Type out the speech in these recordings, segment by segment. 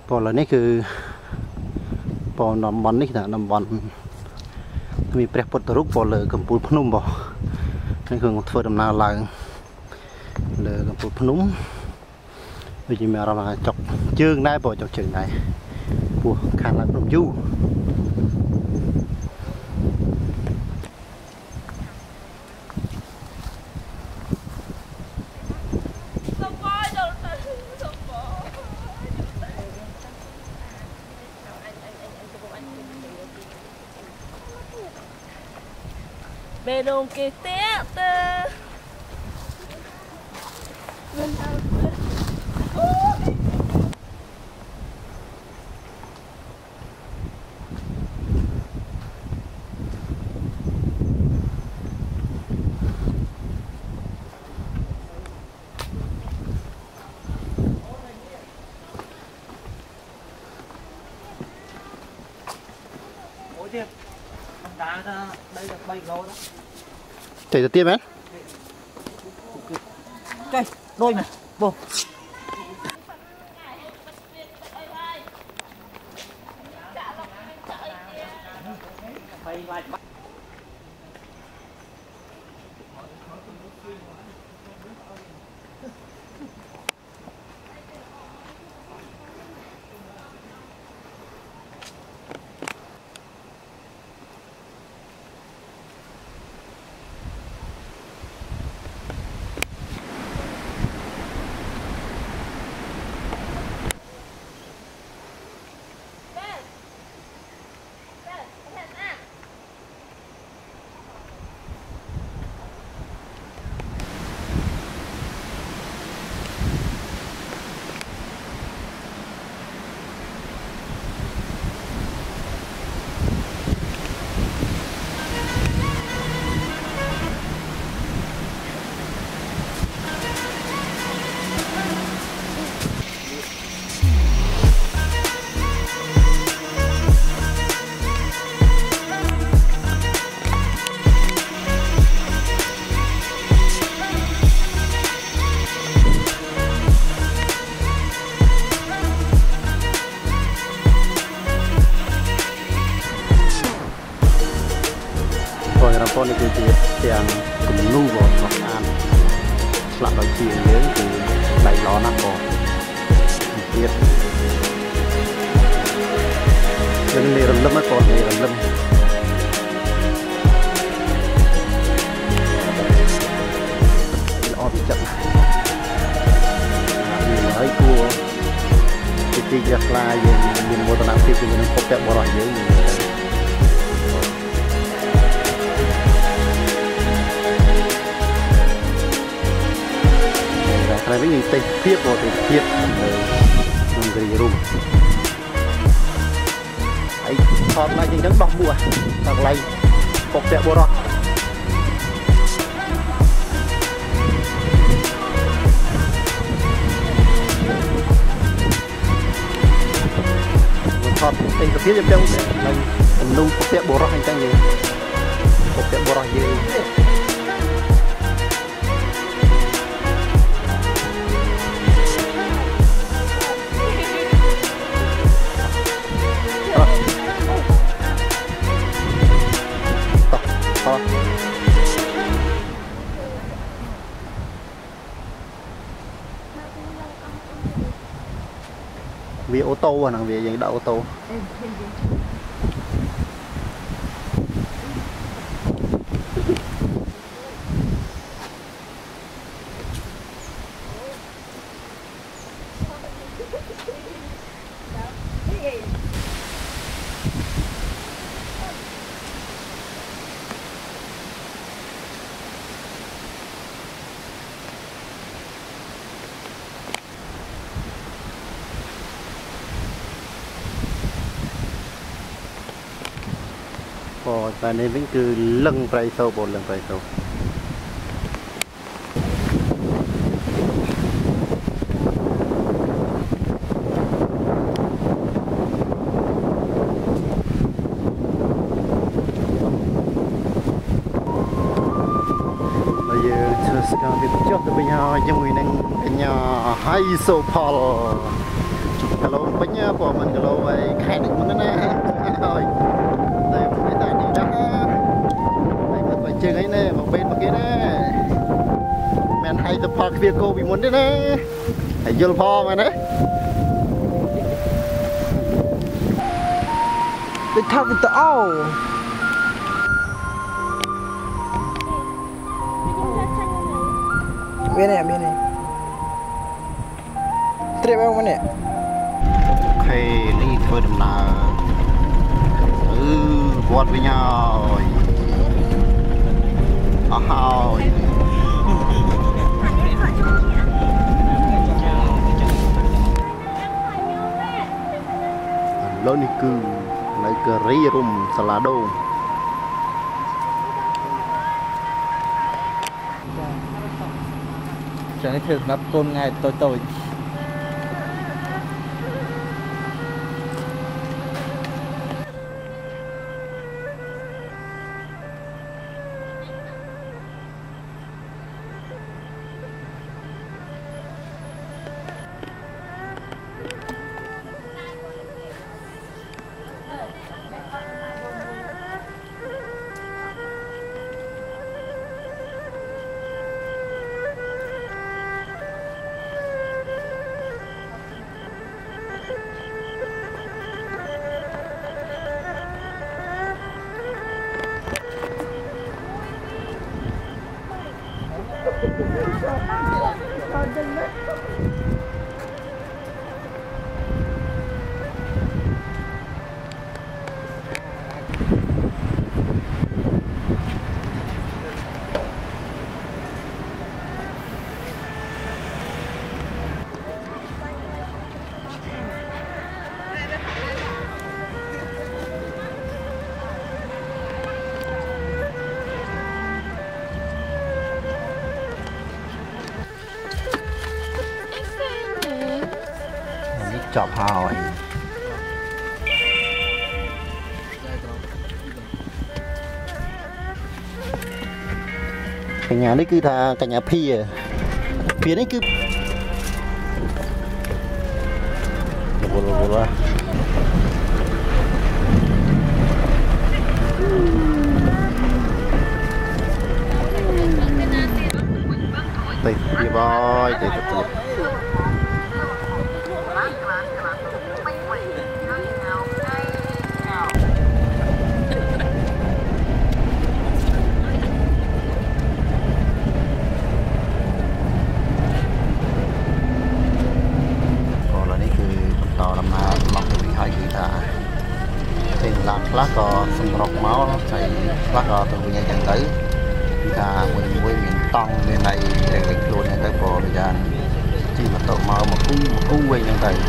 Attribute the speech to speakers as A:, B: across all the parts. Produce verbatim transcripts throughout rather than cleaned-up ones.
A: พอแล้วนี่คือพอนำวันนี่นะนำวันมีเปรียบปตรุกพอเลยกัมพูพนมบ่นี่คือเฟิร์ดำนาลายเลยกัมพูพนมวิจิเมรามาจอกchươngได้บ่จอกchươngได้พวกขานลักนมยู
B: Bê đông kê tét tơ
C: Ủa chứ đá ra đây là bảy lô đó.
A: Chạy được tiếp em.
C: Đây, đôi này, vô. Con nàyคือเสียงกลุ่มนู่บ่สองอันสลับเราเชียงเยอะคือใบล้อนักบ่เทียบยังมีรำลึกมาก่อนมีรำลึกออกจับมีน้อยกลัวจริงๆจะกลายยังมีโมตนาที่เป็นพบแต่บ่อยเยอะอยู่อะไรไม่มีติดเพียบหมดติดเพียบมันกรีรุ่มไอ้ทอดมาจริงจังบอกบัวทางไรปกแตะบัวรอทอดติดเพียบจังจังเลยมันนุ่มปกแตะบัวรอให้จังเลยปกแตะบัวรอเยอะvì ô tô à, vì dành đậu ô tô. Và nên vẫn cứ lưng phải sâu bột lưng phải sâu bây giờ chưa sẽ việc chốt được bây giờ cho người nên nhà hay sâu Paul
A: lô bánh của mình cái lô vậy khai được mình nè rồi đây một cái tàn đi đó đây mình phải chơi ấy nè một bên một kia nè mình hay tập park việc cô bị muốn đấy nè hãy vô pho mà đấy
C: đi thao cái tao bên này bên này trip vào bên này
A: khi đi thôi đầm nào ừ quạt với nhau ôi lớn đi cư lấy Kirirom salado
C: cho nên thường ngập côn ngày tôi tôi
A: chọc hỏi cái nhà đấy cứ thà cái nhà phi phía đấy cứ đây đi boy để tập làm lá cò sung rọc máu chạy lá cò từ nhà chân tử ta mình quay miền tông bên này để cái luôn này tới bò bây giờ chỉ mà tàu máu một cung một cung quay như vậy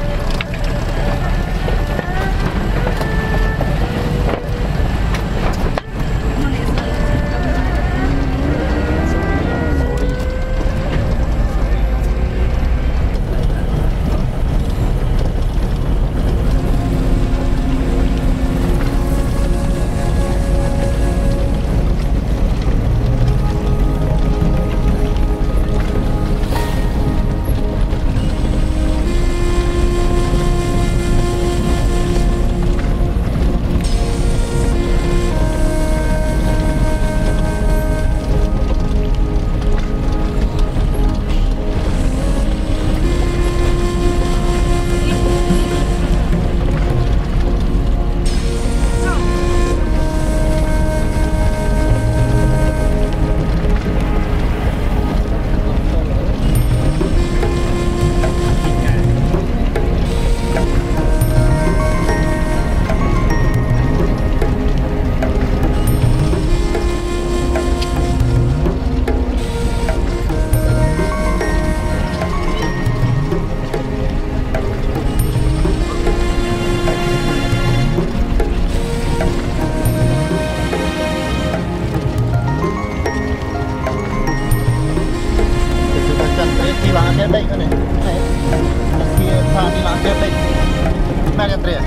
A: đây con này kia pha đi làm tiếp đây mẹ nhận tiền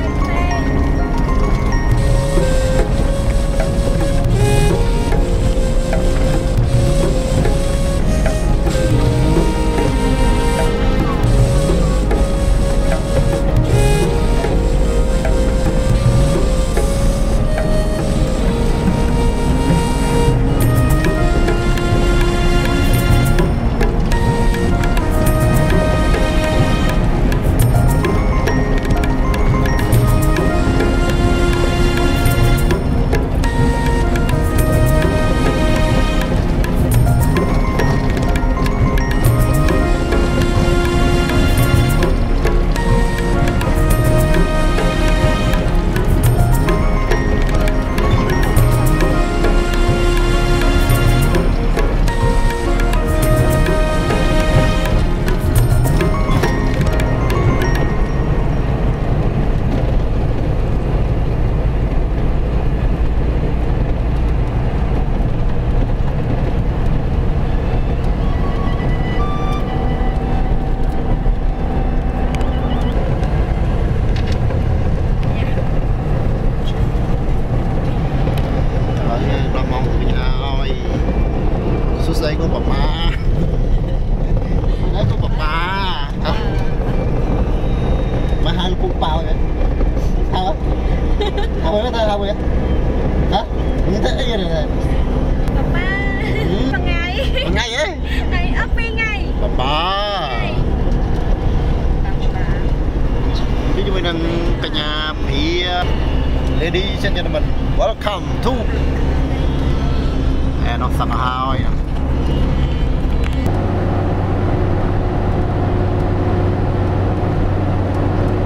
A: bà bà ví dụ như cả nhà phía ladies and gentlemen welcome to and nó sẵn hào